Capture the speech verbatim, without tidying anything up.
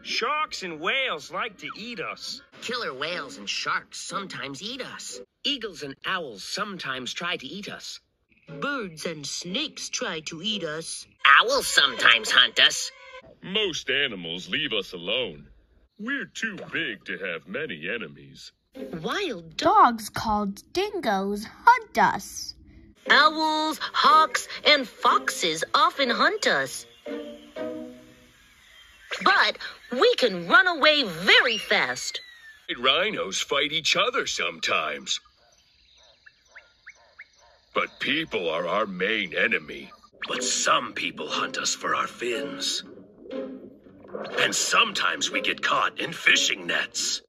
Sharks and whales like to eat us. Killer whales and sharks sometimes eat us. Eagles and owls sometimes try to eat us. Birds and snakes try to eat us. Owls sometimes hunt us. Most animals leave us alone. We're too big to have many enemies. Wild dogs called dingoes hunt us. Owls, hawks, and foxes often hunt us. But we can run away very fast. Rhinos fight each other sometimes. But people are our main enemy. But some people hunt us for our fins. And sometimes we get caught in fishing nets.